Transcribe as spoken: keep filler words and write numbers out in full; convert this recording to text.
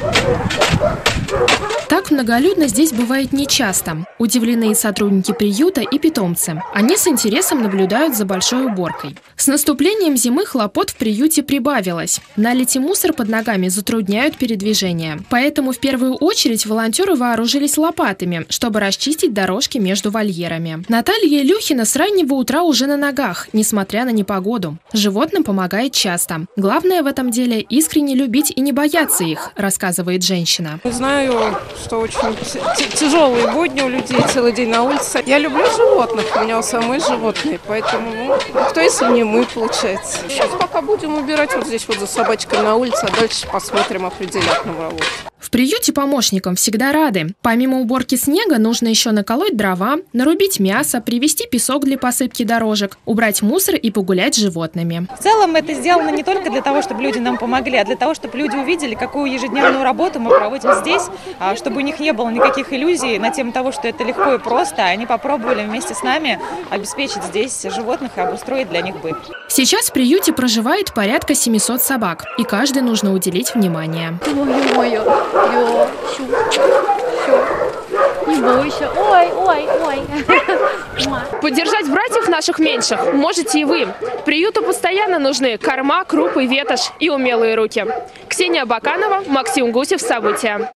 Так многолюдно здесь бывает нечасто. Удивлены и сотрудники приюта, и питомцы. Они с интересом наблюдают за большой уборкой. С наступлением зимы хлопот в приюте прибавилось. Налить и мусор под ногами затрудняют передвижение. Поэтому в первую очередь волонтеры вооружились лопатами, чтобы расчистить дорожки между вольерами. Наталья Илюхина с раннего утра уже на ногах, несмотря на непогоду. Животным помогает часто. Главное в этом деле – искренне любить и не бояться их, рассказывает женщина. Знаю, что очень тяжелые будни у людей, целый день на улице. Я люблю животных, у меня у самой животные, поэтому, ну, кто если не мы, получается. Сейчас пока будем убирать вот здесь вот за собачкой на улице, а дальше посмотрим, определять новую работу. В приюте помощникам всегда рады. Помимо уборки снега нужно еще наколоть дрова, нарубить мясо, привезти песок для посыпки дорожек, убрать мусор и погулять с животными. В целом это сделано не только для того, чтобы люди нам помогли, а для того, чтобы люди увидели, какую ежедневную работу мы проводим здесь, чтобы у них не было никаких иллюзий на тему того, что это легко и просто. Они попробовали вместе с нами обеспечить здесь животных и обустроить для них быт. Сейчас в приюте проживает порядка семисот собак, и каждой нужно уделить внимание. Не бойся. Ой, ой, ой. Поддержать братьев наших меньших можете и вы. Приюту постоянно нужны корма, крупы, ветошь и умелые руки. Ксения Баканова, Максим Гусев. События.